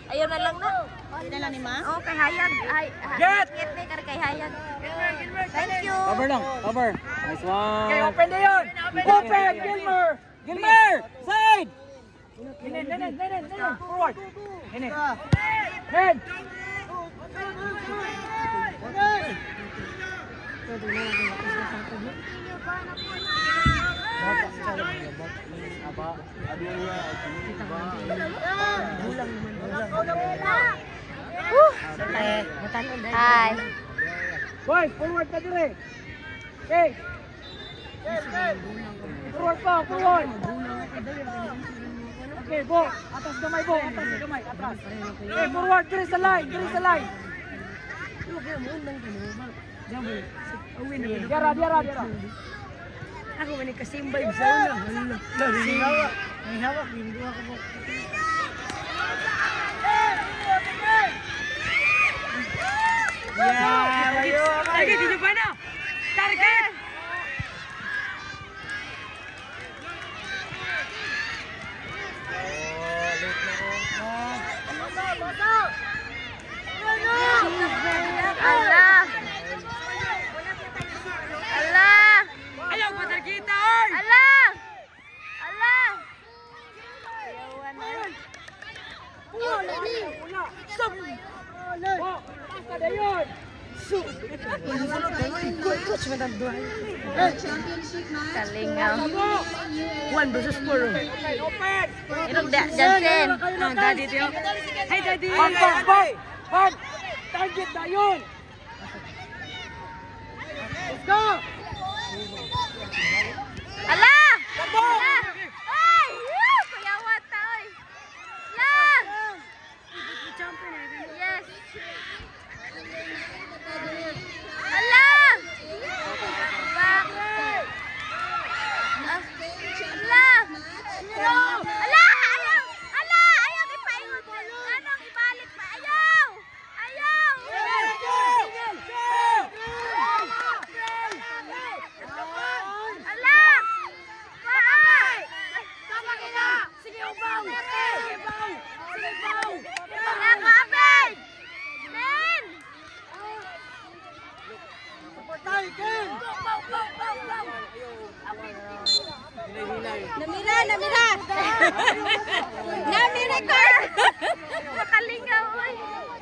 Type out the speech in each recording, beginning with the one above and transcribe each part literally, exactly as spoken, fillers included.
Ayaw na lang na. Hindi na lang ni Ma? Oo, kay Hayag. Hay, Get! Get me kay Hayag. Thank you. Cover lang, cover. Nice one. Okay, open na yun. Open, Gilmer. Gilmer, side. Nenen, nenen, nenen, nenen. Forward. Nenen. Nenen. Hi. Boys, forward ka dire. Okay. Forward pa, forward. Okay, bo. Atas gamay, bo. Atas gamay, atras. Okay, forward, dire sa line, dire sa line. Diara, diara, diara. Ako man kasimbay sa una. May hawak. May hawak. Hindi ako po. Yeah, ayo. Lagi di depan na. Target. Allah. Allah. Ayaw pasar kita, oi. Allah. Allah. Ayawan na. Wala ni. Stop. Bo, basta na yun. Kalingaw. One versus four. Open. Irog da Jansen. Ah, daddy tiyo. Hi, daddy. Bang, bang, bang. Bang. Target na yun. Let's go. Allah. Go. Allah. Ay, woo, kuyawa ta oy. Lang. Yes. Allah. Back. Ah. Allah. Allah, ayaw. Allah, ayaw ipaingon. Anong ibalik pa? Ayaw. Ayaw. Allah. Paa. Tama kita. Sige, ubaw. Sige, ubaw. Sige, ubaw. Wala ka, Abed. Men. Patay, Ken. Namira, namira. Nami-record. Makalingaw, oy.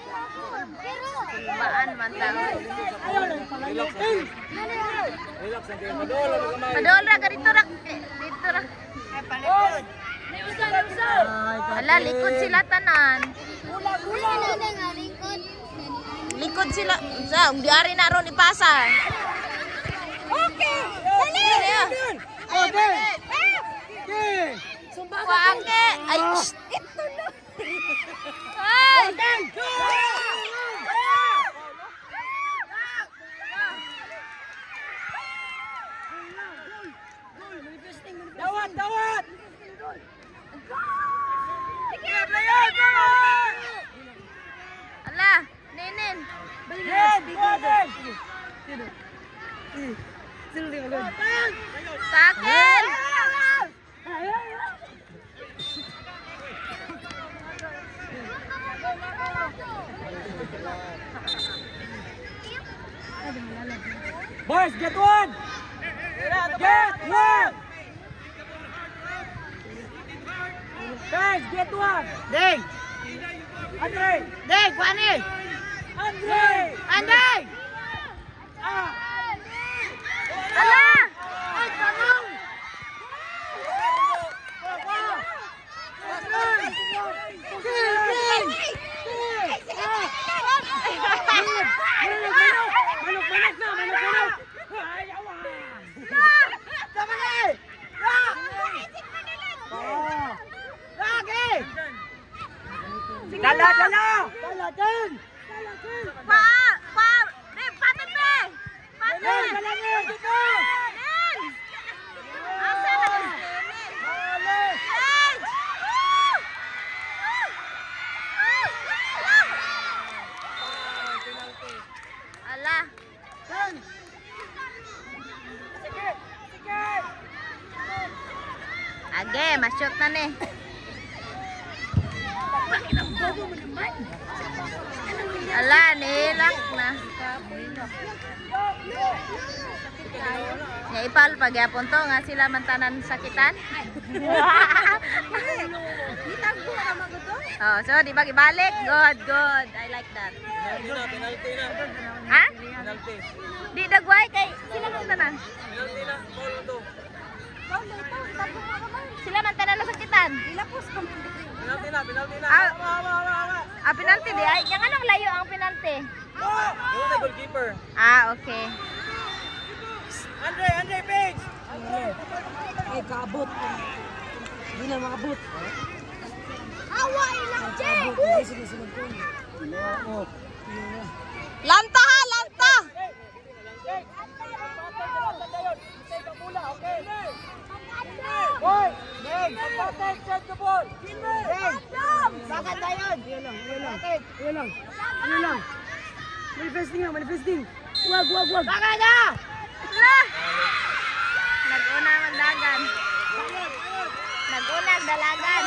Baan man tao. Relax na kayo. Madol, magamay. Padol ra ka dito ra. Dito ra. Ala, likod sila tanan. Likod sila. Sa, di ari na ron ipasa. Okay. Dali. Okay. Okay. Kuake. Ay, shh. Ito na. Ay. Dawat, dawat. Ala, nenen. Head, head. Taken. Boys, get one. Get one. Guys, get one. Ding! Andre. Ding, kuani! Andre. Anday! Ah. Ala. Ay, tanong. Dala, dala! Dala, din! Pa, pa, be, patin be. Patin. Dala niyo, dito! Nen. Asa na ka Nen? Dali! Nen. Ala. Sige! Sige! Age, ma-shoot na ni. Ala, nilak na. Nga ipal pagyapon to nga sila mantanan sakitan. Oh, so di ba ibalik? Good, good. I like that. Penalty na. Ha? Penalty. Di dagway kay sila mantanan. Penalty na. Foul to. Sila mantanan na sakitan. Penalty na, penalty na. Ah. Hawa, hawa, hawa, hawa. Ah, penalty di ay. Yang anong layo ang penalty? Oh! Wala na goalkeeper. Ah, okay. Andre, Andre, Page! Ay, kaabot. Hindi na makabot. Awa ilang Kaabot. Hindi sila sunod ko. Oo. Lanta ha, lanta. Boy! Meg! Kapatid, set the ball! Meg! Bakit na yun? Yun lang, yun lang. Yun lang. Yun lang. Manifesting nga, manifesting. Wag, wag, wag. Baka na! La! Nag-una magdagan. Nag-una dalagan.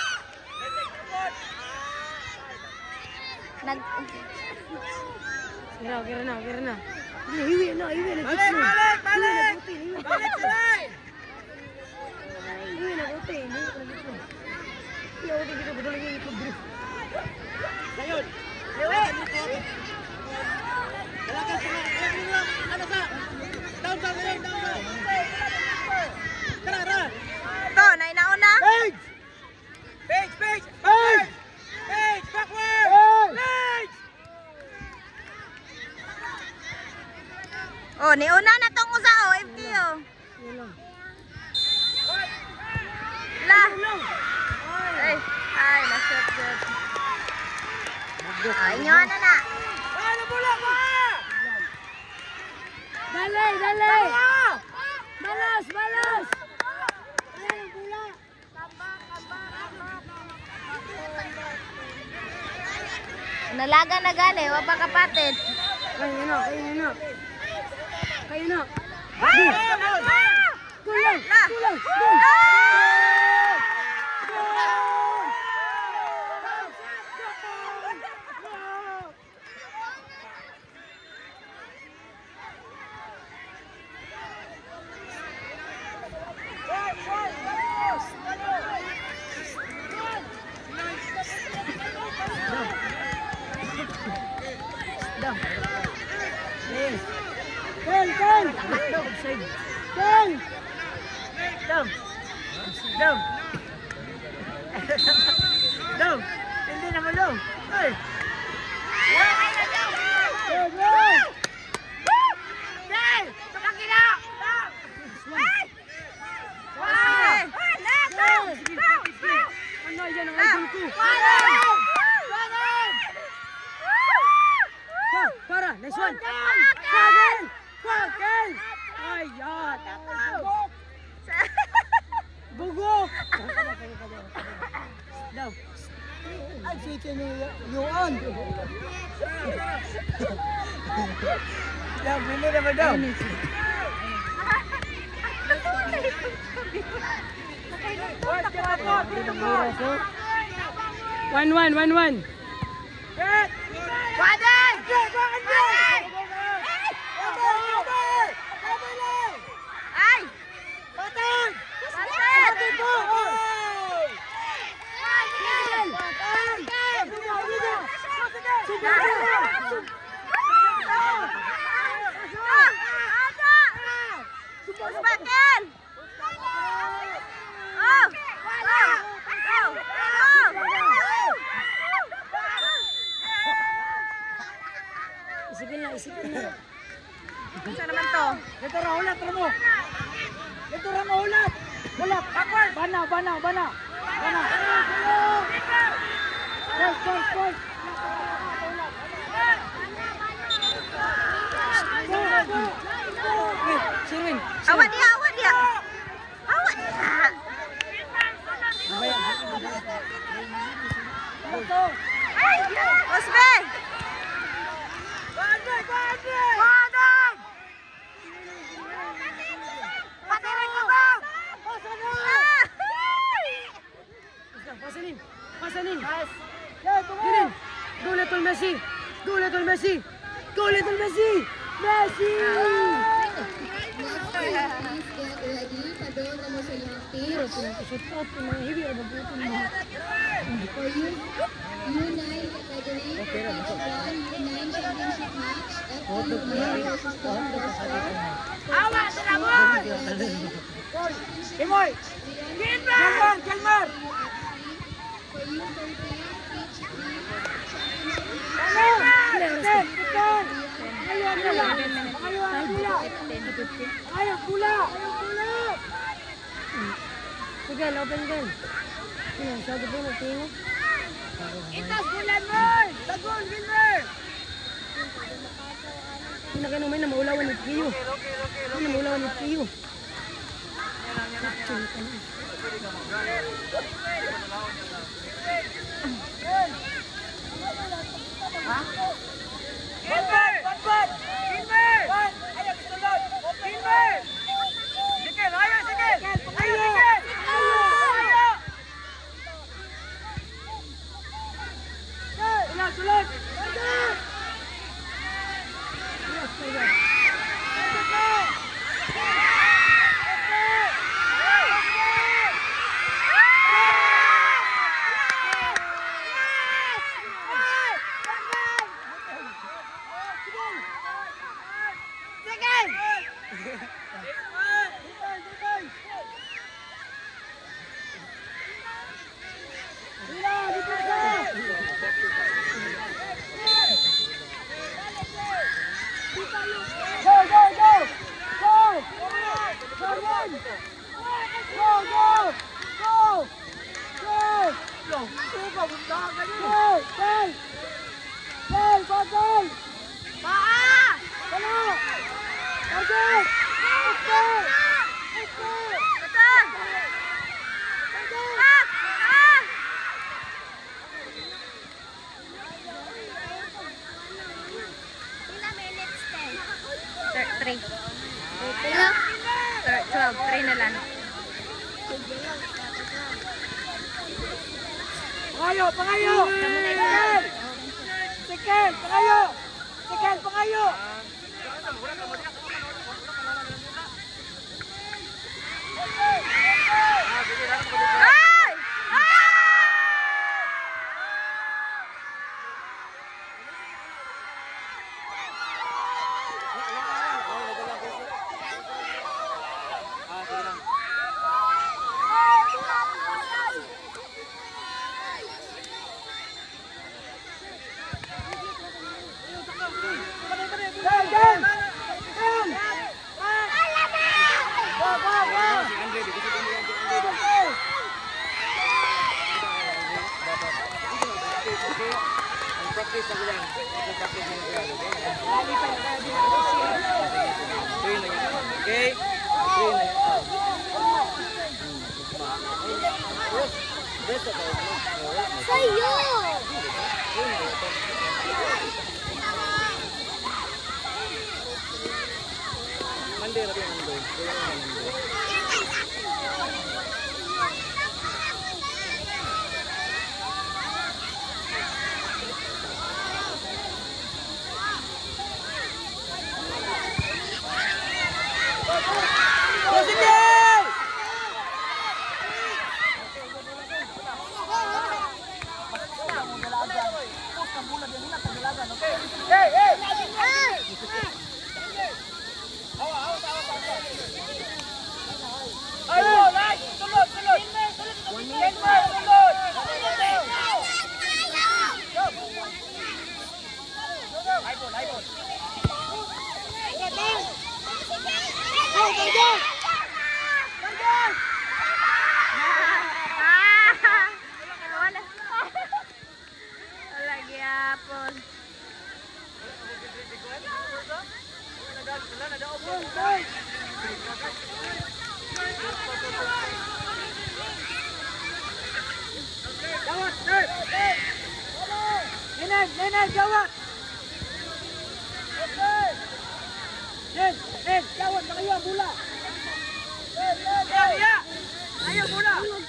Nag... Kira, kira na, kira na. Hindi, hiwi na, hiwi na. Balik, balik, balik! Balik sa line! Hiwi na, kote. Hiwi na, kote. Hiwi na, kote. Betul lagi ikut drift. Sayun! Hiwi! Dalakan sa mga. Ano sa? Down sa down, down sa. Tara, tara! To, nainauna? Page! Page, Page! Page! Page, backward! Page! Oh, niuna na tong usa o, F T O. Yun lang. La! Ay, ay, na-shot, shot. Ah, inyo na na. Ano bola ba? Dale, dale. Balas, balas. Ayan ang bola. Nalaga na gani, wa pa kapatid. Kayo na, kayo na. Kayo na. Ah! Kulang, La! kulang. Ken, Ken! Offside. Ken! Dam! Dam! Dam! Hindi naman daw! Ay! Go, go! Dai! Pakina! Ay! Ay! Let's go! Go! Go! Ano yan ang idol ko? Ka, para, nice one! Kagen! Kagen! Ay, yan! Bugok! Daw. Ay, chicken yung on. Daw, bili naman daw. One, one, one, one. Wadan! Ay! Patay! Usbaken! Oh! Oh! Isipin na, isipin na. Saan naman to? Ito ra, ulat ra mo. Ito ra mo, ulat. Ulat. Backward. Bana, bana, bana. Bana. Guys, guys, guys. Go, go. Wait, Sirwin. Awat dia, awat dia. Awat dia. Osbe. Badre, badre! Wadan! Patirin ko ba? Pasanin, pasanin. Ginin. Go, Little Messi. Go, Little Messi! Go, Little Messi! Messi! Please get ready. Padong na mo sa iyong team. Shoot-out, yung mga heavy, o bagutin mo. For you, U nine category, stage one, U nine championship match. F T Romeo versus Don Bosco. Awa, Salamon! Kimoy! Gilmer! Gilmer! For you, thirteen, stage three, Ten! Ten! Ayaw, pula! Ayaw, pula! Ayaw, pula! Sige, open game. Sino, sabi ko na tingin. Itas, bulan mo! Sagun, Gilmer! Hindi na kayo na maulawan ni Kiyo. Hindi na maulawan ni Kiyo. Actually, ka na. Gilmer! Gilmer! Gilmer! Ayaw, pitulog! Gilmer! Sikil! Ayaw, sikil! Ayaw, sikil! Ayaw! Sulat, sulat! Go, go, go! Go! Go, run! Go, go! Go! Go! Go! Go! Go! Go! Go! Go! Paa! Ano? Okay! Let's go! Let's go! Betul! Ah! Ah! Ilang minutes din? Three. Hello? Twelve. Three na lang. Pangayo! Pangayo! Second! Second! Pangayo! Second! Pangayo! Ay! Game! Game! Game! Go! Go! Go! Practice ako lang. Practice lang ako. Okay? Sa'yo! Monday na yung Monday. Hey! Hey! Ayun! Ay! Tulot! Tulot! Gilmer! Tulot! Aibon! Aibon! Go! Go! Go! Ah! Wala. Wala gyapon. Jawat! Hey! Hey! Neneng! Neneng! Jawat! Okay! Nen! Nen! Jawat! Nakayo ang bola! Nen! Nen! Nen! Ayaw bola!